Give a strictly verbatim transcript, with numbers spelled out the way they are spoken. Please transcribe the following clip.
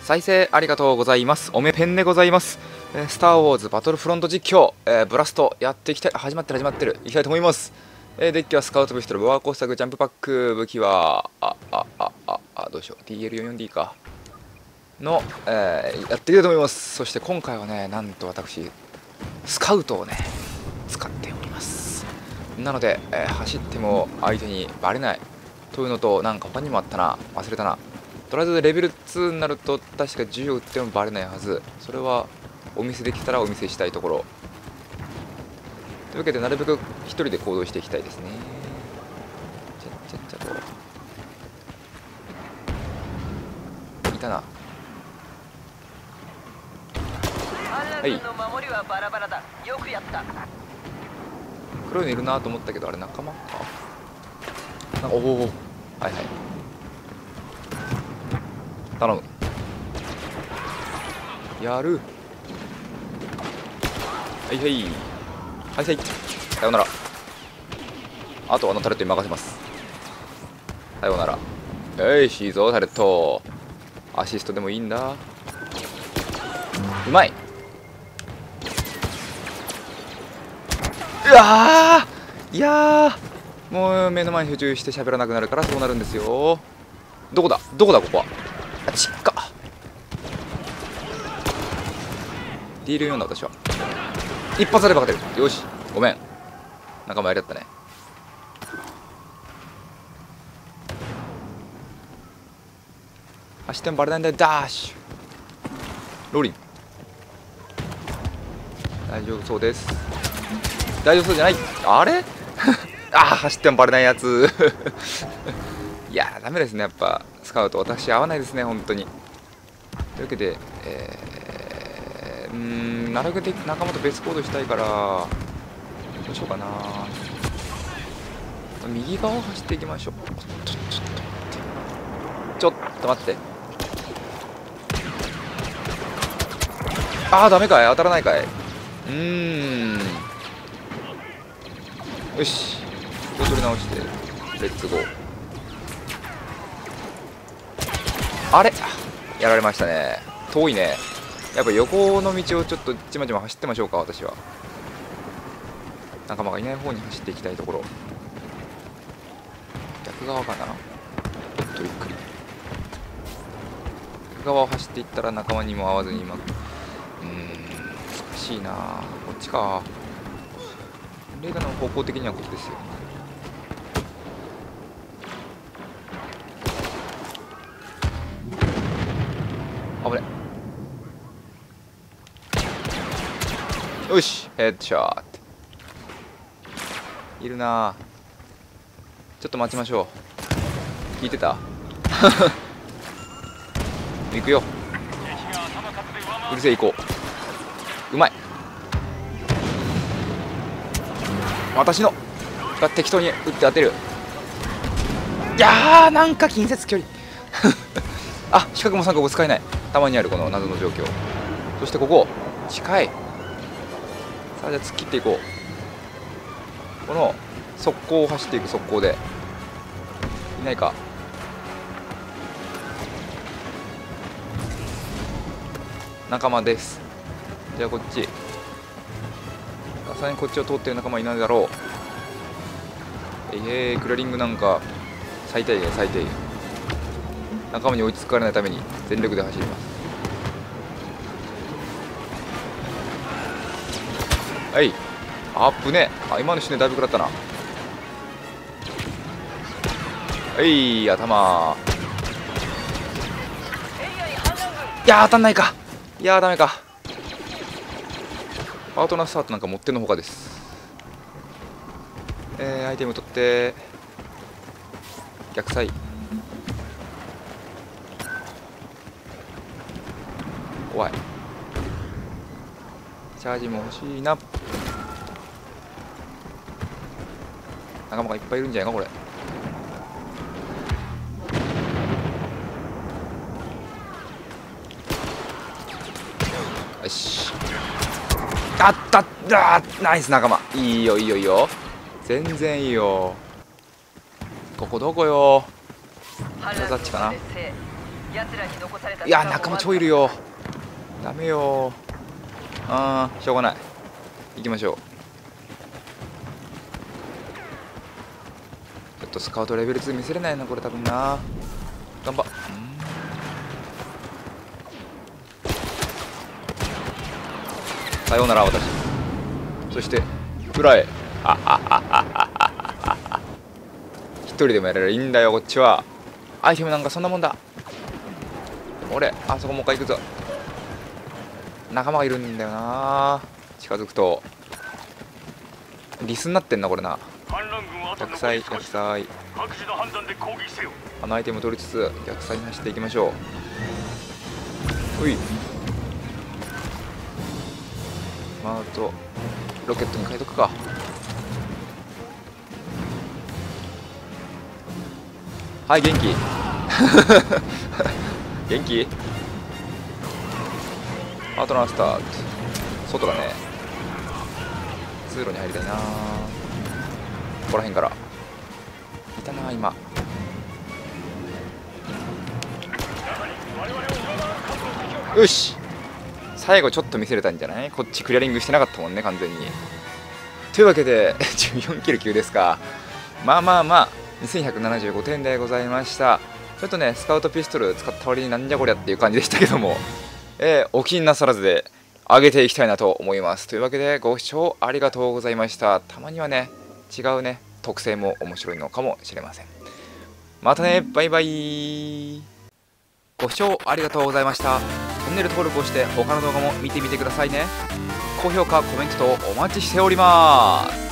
再生ありがとうございます。おめペンでございます。えー、スター・ウォーズバトルフロント実況、えー、ブラストやっていきたい。始まってる始まってる。いきたいと思います。えー、デッキはスカウトピストル、ボアコースタグ、ジャンプパック、武器は、あ、あ、あ、あ、あ、どうしよう。ディーエルよんじゅうよんディー か。の、えー、やっていきたいと思います。そして今回はね、なんと私、スカウトをね、使っております。なので、えー、走っても相手にバレないというのと、なんか他にもあったな。忘れたな。とりあえずレベルツーになると確か銃を撃ってもバレないはず。それはお見せできたらお見せしたいところというわけで、なるべく一人で行動していきたいですね。ちゃっちゃっちゃといたな。はい、黒いのいるなと思ったけど、あれ仲間かなんか。おお、はいはい、頼む。やる。はいはいはいはい、さようなら。あとはあのタレットに任せます。さようなら。よいしいぞタレット。アシストでもいいんだ。うまい。うわー、いやー、もう目の前に集中して喋らなくなるからそうなるんですよ。どこだどこだここは。あ、ちっか。ディールよんだ私は。一発あれば勝てる。よし、ごめん。仲間やりやったね。走ってもバレないんだよ。ダッシュ。ローリン。大丈夫そうです。大丈夫そうじゃない。あれああ、走ってもバレないやつ。いやー、ダメですね。やっぱスカウト私合わないですね、本当に。というわけで、えー、うーん、なるべく仲間と別行動したいから、どうしようかな。右側を走っていきましょう。ちょちょっと待って。ああ、ダメかい。当たらないかい。うーん、よし、ここ取り直してレッツゴー。あれ、やられましたね。遠いね。やっぱ横の道をちょっとちまちま走ってましょうか。私は仲間がいない方に走っていきたいところ。逆側かな。ちょっとゆっくり逆側を走っていったら仲間にも会わずにうまく。うーん、難しいな。こっちか。レーダーの方向的にはこっちですよ。危ね。よし、ヘッドショット。いるな。ちょっと待ちましょう。聞いてた？行くよ。うるせえ、行こう。うまい。私のが適当に打って当てる。いやー、なんか近接距離。あ、四角も三角も使えない。たまにあるこの謎の状況。そしてここ近い。さあ、じゃあ突っ切っていこう。この速攻を走っていく。速攻でいないか。仲間です。じゃあこっち。さすがにこっちを通ってる仲間いないだろう。えいえい、クラリングなんか最低限最低限。仲間に追いつかれないために全力で走ります。はい、あっぶね。あ、今の瞬間だいぶ食らったな。はい、頭。いやー、当たんないか。いやー、ダメか。パートナースタートなんか持ってのほかです。えー、アイテム取って逆サイ。怖い。チャージも欲しいな。仲間がいっぱいいるんじゃないかこれ。よし、あったあ、ナイス仲間。いいよいいよいいよ、全然いいよ。ここどこよ。ザッチかな。 いや仲間超いるよ。ダメよ。あーしょうがない。行きましょう。ちょっとスカウトレベルツー見せれないなこれ多分な。頑張っ。さようなら私。そして裏へ。一人でもやれるいいんだよこっちは。アイテムなんかそんなもんだ。俺あそこもう一回行くぞ。仲間がいるんだよな。近づくとリスになってんなこれな。逆サイ逆サイ。あのアイテムを取りつつ逆サイに走っていきましょう。ういマウトロケットに変えとくか。はい元気元気。パートナースタート。外だね。通路に入りたいな。ここら辺からいたな今。よし最後ちょっと見せれたんじゃない。こっちクリアリングしてなかったもんね完全に。というわけでじゅうよんキル級ですか。まあまあまあにせんひゃくななじゅうごてんでございました。ちょっとねスカウトピストル使った割になんじゃこりゃっていう感じでしたけども、えー、お気になさらずで上げていきたいなと思います。というわけでご視聴ありがとうございました。たまにはね違うね特性も面白いのかもしれません。またねバイバイ。ご視聴ありがとうございました。チャンネル登録をして他の動画も見てみてくださいね。高評価コメント等お待ちしております。